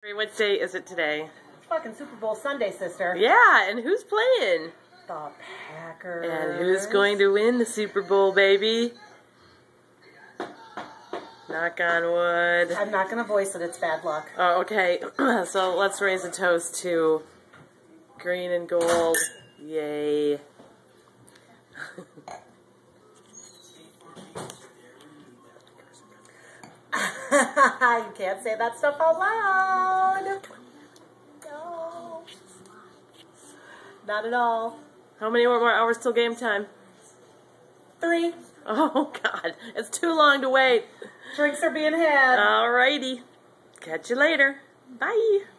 What day is it today? It's fucking Super Bowl Sunday, sister. Yeah, and who's playing? The Packers. And who's going to win the Super Bowl, baby? Knock on wood. I'm not going to voice it. It's bad luck. Oh, okay. So let's raise a toast to green and gold. Yay. You can't say that stuff out loud. No. Not at all. How many more hours till game time? 3. Oh, God. It's too long to wait. Drinks are being had. Alrighty. Catch you later. Bye.